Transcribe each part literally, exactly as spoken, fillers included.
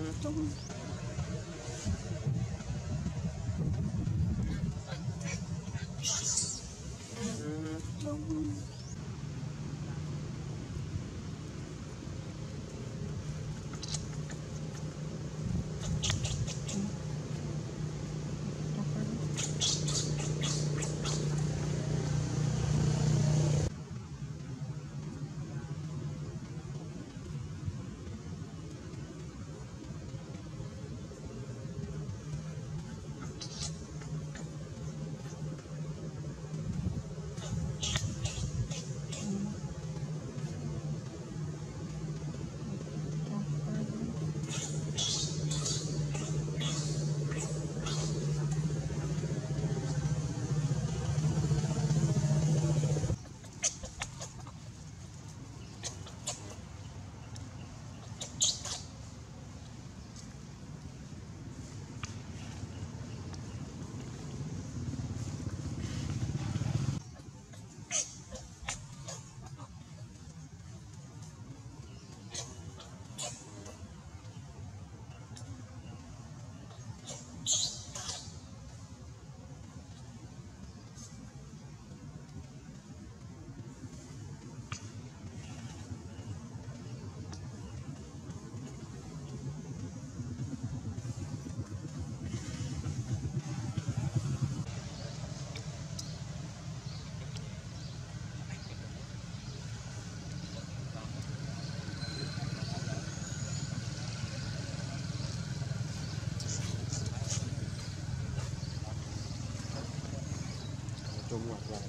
chung hoặc là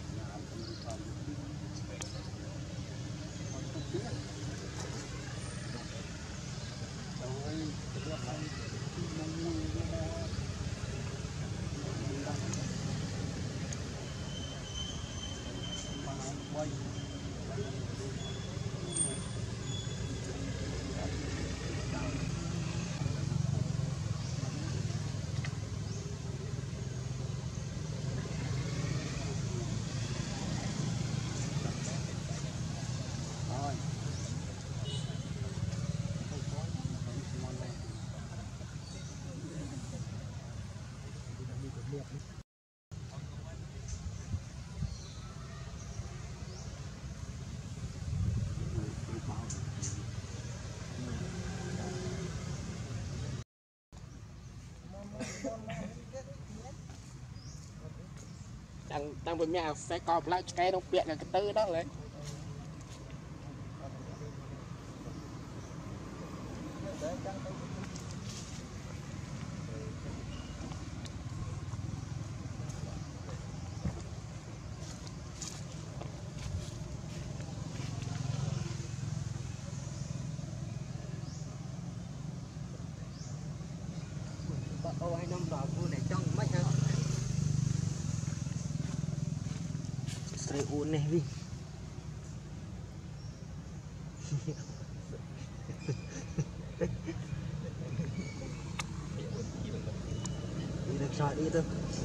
đang đang với mẹ sẽ cọp lại cái đông biển là cái tư đó đấy. Ô hai năm đó cô này trong mấy hả? Sợi uốn này đi. Đi được rồi đi thôi.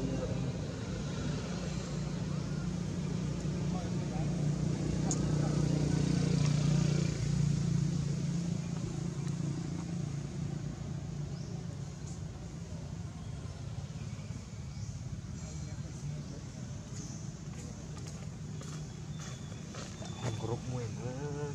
Grup mui mah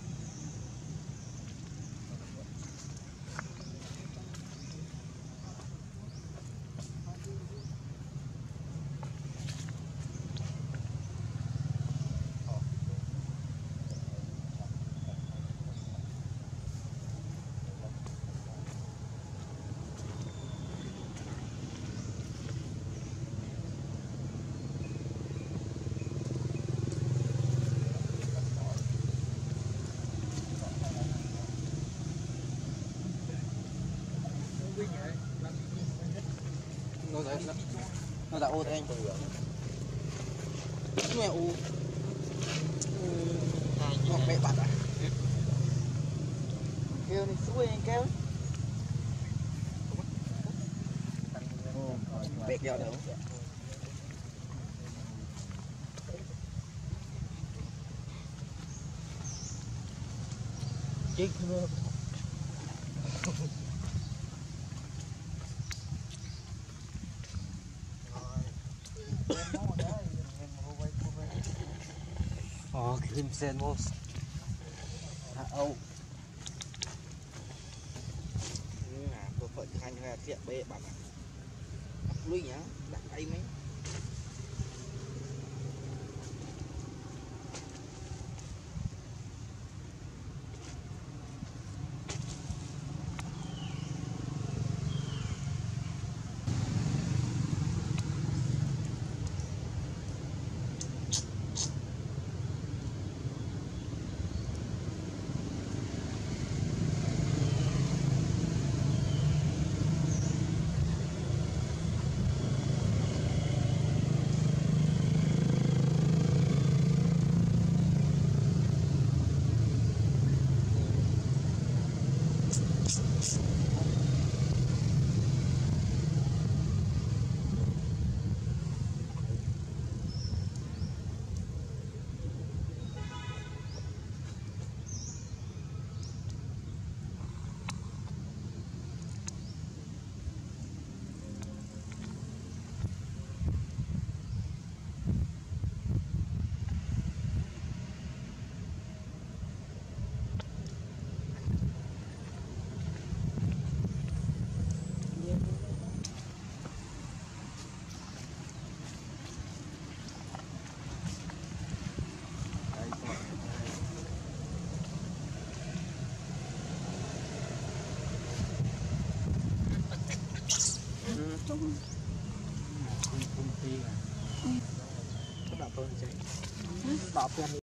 nó đã nó đã ô anh nghe u hoặc mẹ bạn à kêu này suối anh kêu bẹt vào đâu chích Him sen mos. À Âu. À, tôi phải thành ra tiệm bê bạn ạ. Lui nhá, đặt tay mấy. Không không tì à. Có đọc tôi chứ. Đọc cho anh.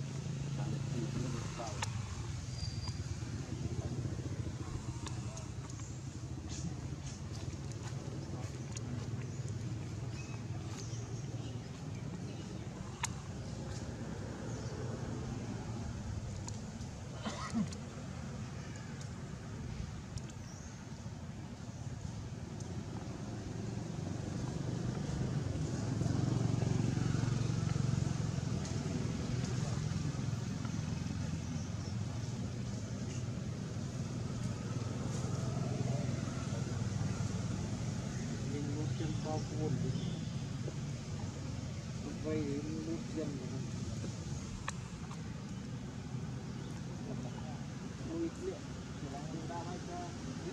Bao cuốn vây đến lúc dân nuôi liệu thì là người ta hay cho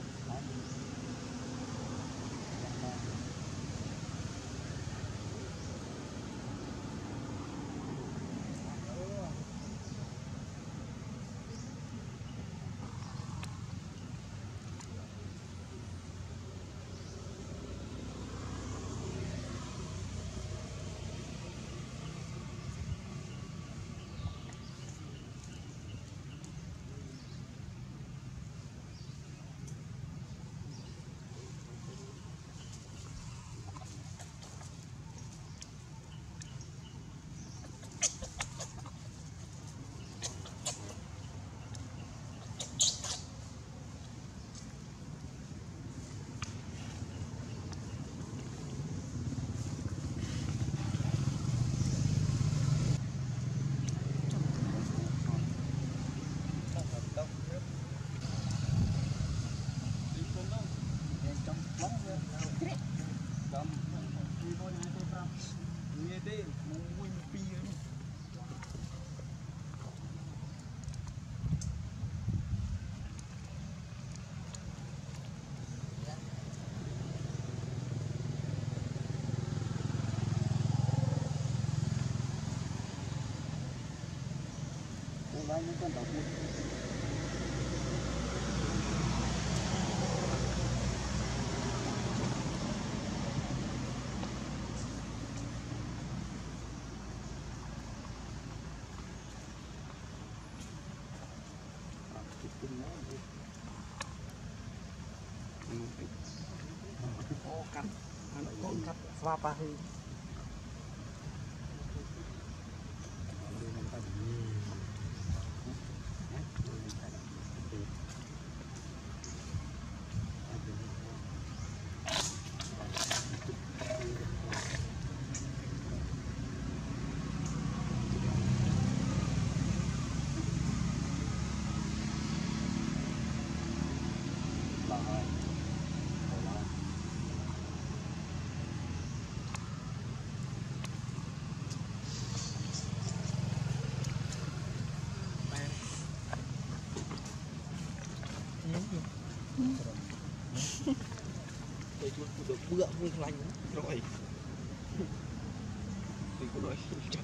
những con tàu buôn ô cắt con cắt va pa hi Để chuột được bựa nguyên lành rồi thì có nói chắc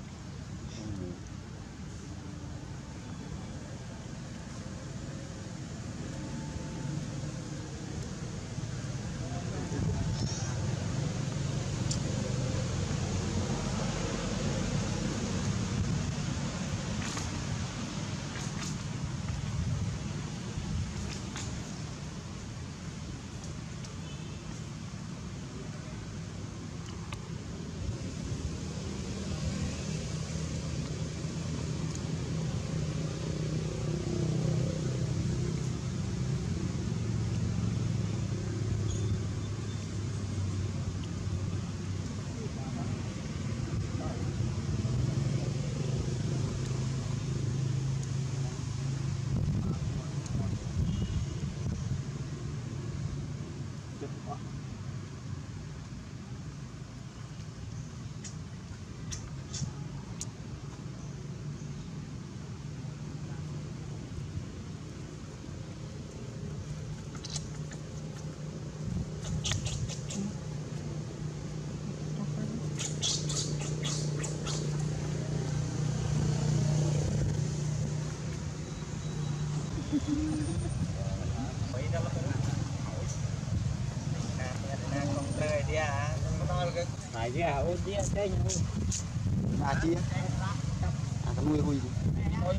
phải chứ à ôn đi đây nhau à chia à cái nuôi hui thôi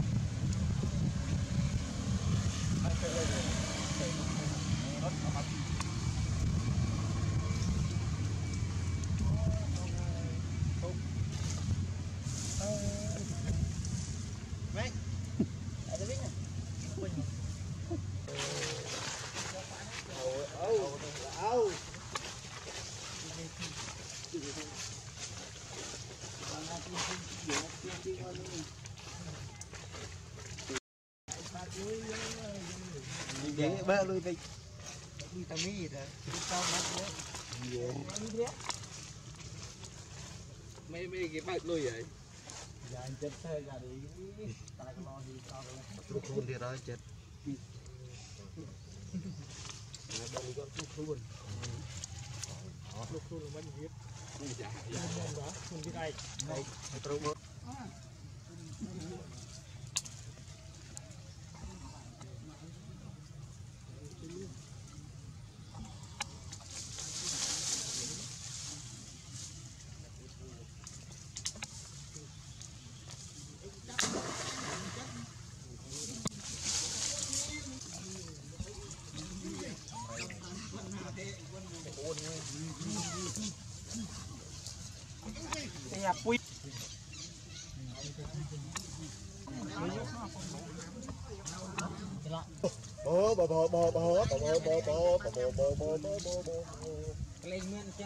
dễ bơ lui đi đi tao mi rồi tao mất đấy mấy mấy cái bạc lui vậy giờ anh chết xe ra đi ta có lo gì sao vậy lúc luôn thì đó chết đây có lúc luôn lúc luôn mình viết dạ dạ đó không biết ai đây trâu bơ nhà quy bò bò bò bò bò bò bò bò bò bò bò bò bò bò bò bò lên men chết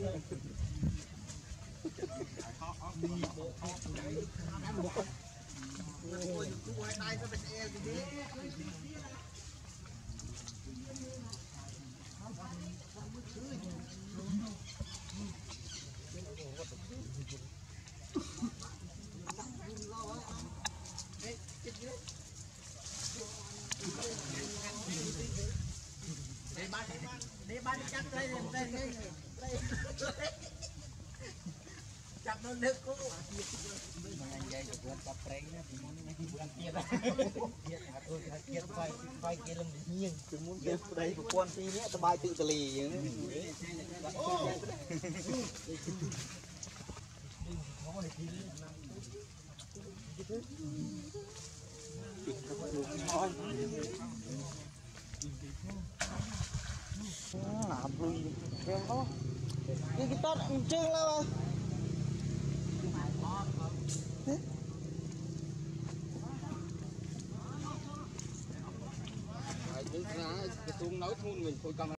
chặt nó nước cũ anh dây được lên cặp rây á thì muốn này bukan kia đó kia hạt thôi hạt kia phai phai kia lên nhiên cứ muốn kia đây một con tí nhé tao bay tự tờ lì làm vui em đó cái cái tốt trương đâu cái xuống nói thun mình thôi cầm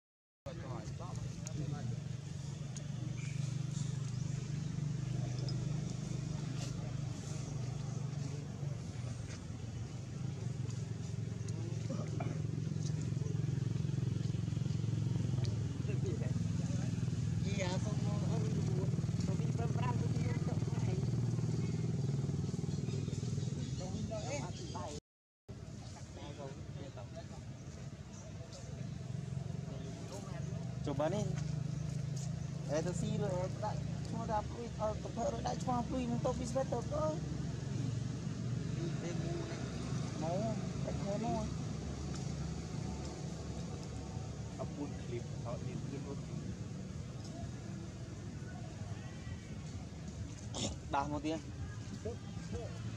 bà nên để tôi xí rồi đại cho ra pluy ờ tập thợ rồi đại cho pluy nó tôi biết hết tôi có máu đại thế thôi ập buôn clip họ nhìn cái luôn đào một tiếng